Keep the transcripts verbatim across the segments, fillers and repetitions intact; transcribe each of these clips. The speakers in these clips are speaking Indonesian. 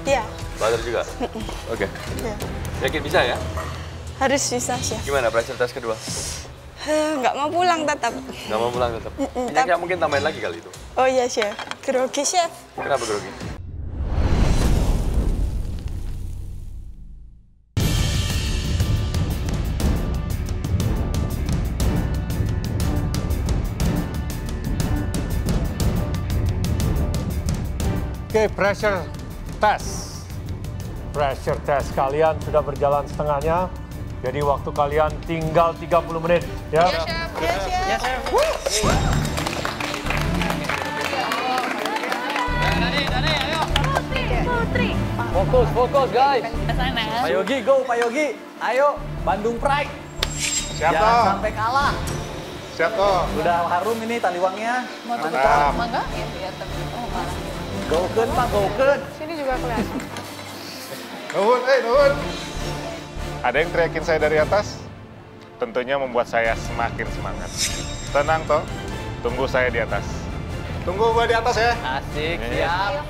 Iya. Butter juga? Oke. Okay. Iya. Yakin bisa ya? Harus bisa, Chef. Gimana pressure test kedua? Nggak mau pulang tetap. Nggak mau pulang tetap? Minyaknya mungkin tambahin lagi kali itu? Oh iya, Chef. Grogi, Chef. Kenapa grogi? Oke, pressure test. Pressure test kalian sudah berjalan setengahnya. Jadi waktu kalian tinggal tiga puluh menit. Ya, Iya, Chef. Iya, Chef. Iya, Chef. Putri. Fokus, fokus guys. Ke sana. Pak Yogi, go Pak Yogi. Ayo, Bandung Pride. Siap Jangan toh. sampai kalah. Siap toh. Udah harum ini taliwangnya. Mantap. Mangga? Ya, ya, tapi oh, parah. Goken Pak, goken. Sini juga kelihatan. Nuhun, eh nuhun. Ada yang teriakin saya dari atas? Tentunya membuat saya semakin semangat. Tenang toh, tunggu saya di atas. Tunggu gua di atas ya. Asik, Iya. siap.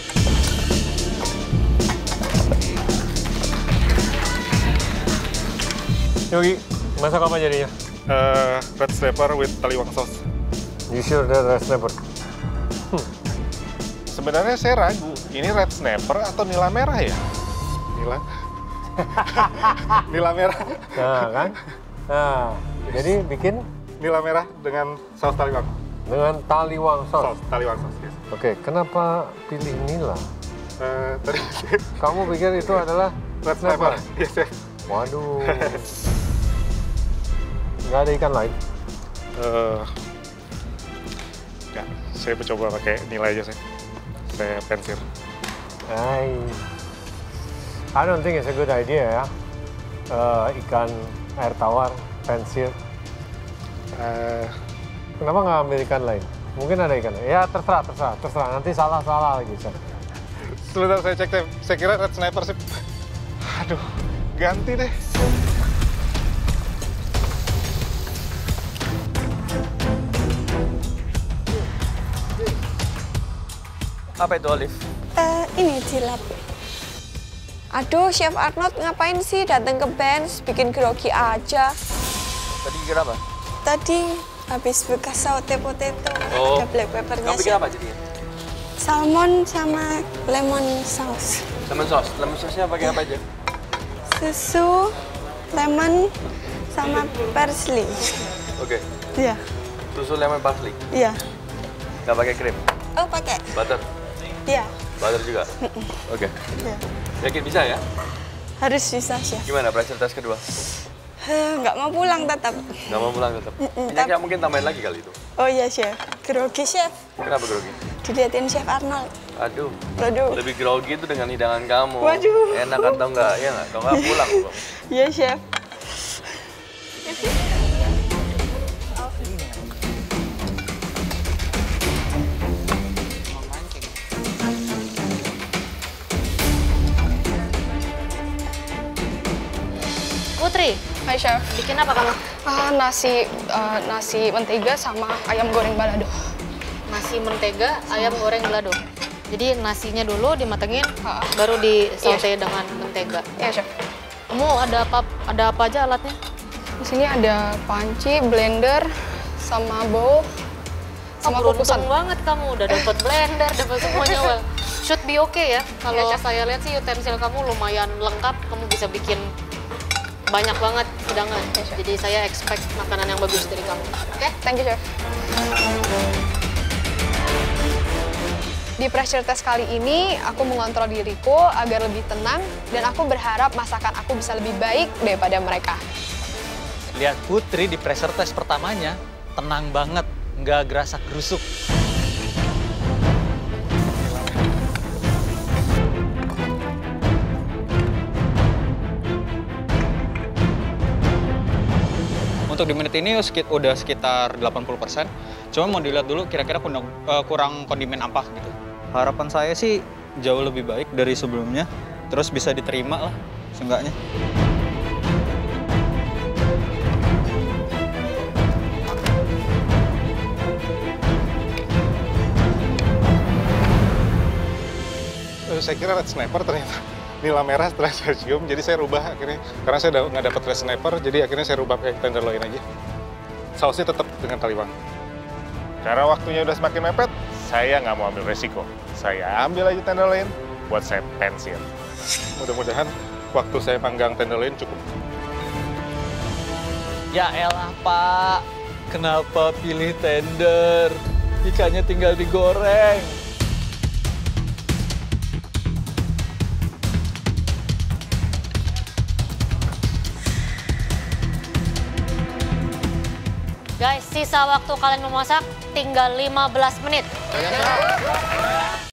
Yogi, masak apa jadinya? Eh, red snapper with taliwang sauce. You sure that red snapper? Sebenarnya saya ragu, ini red snapper atau nila merah ya? Nila? Nila merah. Nah, kan? Nah, jadi bikin Nila merah dengan saus taliwang. dengan taliwang Saus, sauce. taliwang sauce, yes. Oke, kenapa pilih nila? Eh, tadi Kamu pikir itu adalah red snapper. Yes, yes. Waduh. Nggak ada ikan lain? Eh, ya, saya mencoba pakai nila aja saya. Saya pensir. I, I don't think it's a good idea ya. Eh, ikan air tawar, pensir. Eh, Kenapa nggak ambil ikan lain? Mungkin ada ikan. Ya terserah, terserah, terserah. Nanti salah-salah lagi. Chef. sebentar saya cek, saya, saya kira red snapper sih. Aduh, ganti deh. Apa itu, Olive? Eh, ini jilap. Aduh, Chef Arnold ngapain sih datang ke bench, bikin grogi aja. Tadi kira apa? Tadi habis bekas saute potato, Oh. ada black peppernya. Kamu bikin Chef. apa jadinya? Salmon sama lemon sauce. Lemon sauce. Lemon sauce-nya pakai apa aja? Susu, lemon, sama parsley. Oke. Iya, Susu lemon parsley. iya. Nggak pakai krim. Oh, pakai. Butter. Iya, Butter juga? Oke. iya. Yakin bisa ya? Harus bisa, Chef. Gimana pressure test kedua? Nggak mau pulang tetap. Nggak mau pulang tetap? Minyaknya mungkin tambahin lagi kali itu? Oh iya, Chef. Grogi, Chef. Kenapa grogi? Dilihatin Chef Arnold. Aduh. Waduh. Lebih grogi itu dengan hidangan kamu. Waduh. Enak atau enggak? Ya nggak? Kalau nggak pulang loh. Iya, Chef. Putri, Hai Chef, bikin apa kamu? Ah, nasi eh, nasi mentega sama ayam goreng balado. Nasi mentega, ayam goreng balado. Jadi nasinya dulu dimatengin, baru di saute dengan mentega. Iya Chef. Kamu ada apa ada apa aja alatnya? Di sini ada panci, blender, sama bowl, sama Beruntung kukusan. banget kamu udah dapat blender, dapat semuanya. Well, should be okay ya. Kalau saya lihat sih utensil kamu lumayan lengkap, kamu bisa bikin banyak banget hidangan. Jadi saya expect makanan yang bagus dari kamu. Oke? Thank you Chef. Di pressure test kali ini, aku mengontrol diriku agar lebih tenang dan aku berharap masakan aku bisa lebih baik daripada mereka. Lihat Putri di pressure test pertamanya, tenang banget, nggak gerasa gerusuk. Untuk di menit ini udah sekitar delapan puluh persen. Cuma mau dilihat dulu kira-kira kurang kondimen apa gitu. Harapan saya sih jauh lebih baik dari sebelumnya. Terus bisa diterima lah, seenggaknya. saya kira red sniper, ternyata nila merah setelah saya cium, jadi saya rubah akhirnya. Karena saya udah nggak dapat red sniper, jadi akhirnya saya rubah kayak tenderloin aja. Sausnya tetap dengan taliwang. Karena waktunya udah semakin mepet, saya nggak mau ambil resiko. Saya ambil aja tenderloin buat saya pensiun. Mudah-mudahan waktu saya panggang tenderloin cukup. Ya elah Pak, kenapa pilih tender? Ikannya tinggal digoreng. Guys, sisa waktu kalian memasak tinggal lima belas menit.